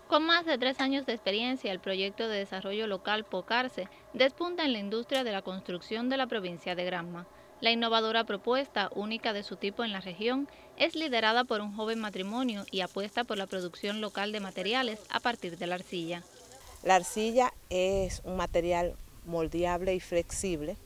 Con más de 3 años de experiencia, el proyecto de desarrollo local POCARSE despunta en la industria de la construcción de la provincia de Granma. La innovadora propuesta, única de su tipo en la región, es liderada por un joven matrimonio y apuesta por la producción local de materiales a partir de la arcilla. La arcilla es un material moldeable y flexible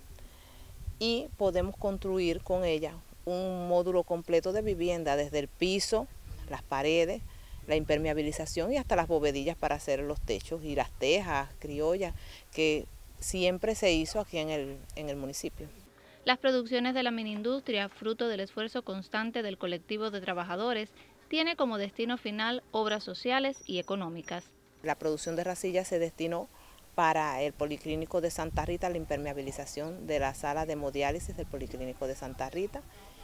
y podemos construir con ella un módulo completo de vivienda, desde el piso, las paredes, la impermeabilización y hasta las bovedillas para hacer los techos y las tejas criollas que siempre se hizo aquí en el municipio. Las producciones de la miniindustria, fruto del esfuerzo constante del colectivo de trabajadores, tiene como destino final obras sociales y económicas. La producción de racilla se destinó para el Policlínico de Santa Rita, la impermeabilización de la sala de hemodiálisis del Policlínico de Santa Rita.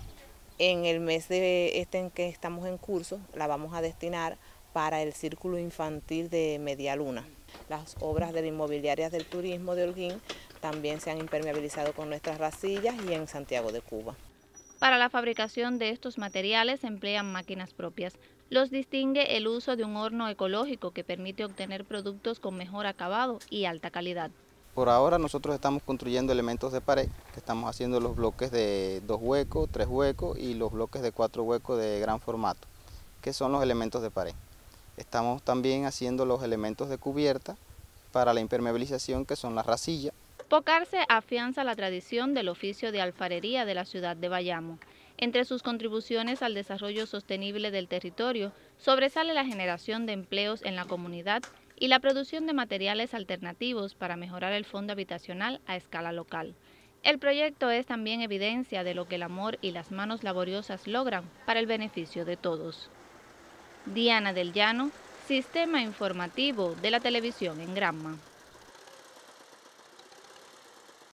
En el mes de en que estamos en curso, la vamos a destinar para el Círculo Infantil de Media Luna. Las obras de la inmobiliaria del turismo de Holguín también se han impermeabilizado con nuestras racillas y en Santiago de Cuba. Para la fabricación de estos materiales se emplean máquinas propias. Los distingue el uso de un horno ecológico que permite obtener productos con mejor acabado y alta calidad. Por ahora nosotros estamos construyendo elementos de pared, que estamos haciendo los bloques de 2 huecos, 3 huecos y los bloques de 4 huecos de gran formato, que son los elementos de pared. Estamos también haciendo los elementos de cubierta para la impermeabilización, que son las racillas. POCARSE afianza la tradición del oficio de alfarería de la ciudad de Bayamo. Entre sus contribuciones al desarrollo sostenible del territorio, sobresale la generación de empleos en la comunidad y la producción de materiales alternativos para mejorar el fondo habitacional a escala local. El proyecto es también evidencia de lo que el amor y las manos laboriosas logran para el beneficio de todos. Diana del Llano, Sistema Informativo de la Televisión en Granma.